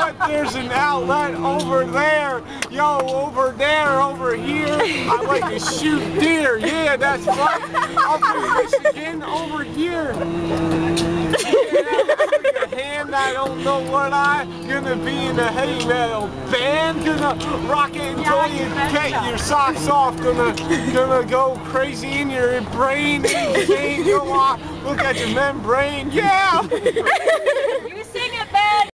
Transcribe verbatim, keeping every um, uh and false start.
what? There's an outlet over there. Yo, over there, over here. I like to shoot deer. Yeah, that's right. I'm from Michigan over here. Yeah, hand, I don't know what I gonna be in a heavy metal band. Gonna rock it until you get your socks off. Gonna gonna go crazy in your brain. Insane. Go off. Look at your membrane. Yeah.